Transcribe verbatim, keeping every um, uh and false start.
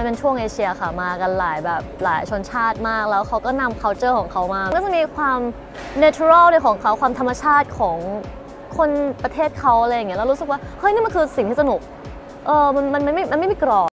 เป็นช่วงเอเชียค่ะมากันหลายแบบหลายชนชาติมากแล้วเขาก็นำ culture ของเขามาก็จะมีความ natural ในของเขาความธรรมชาติของคนประเทศเขาอะไรอย่างเงี้ยแล้วรู้สึกว่าเฮ้ยนี่มันคือสิ่งที่สนุกเออมันมันไม่มันไม่มีกรอบ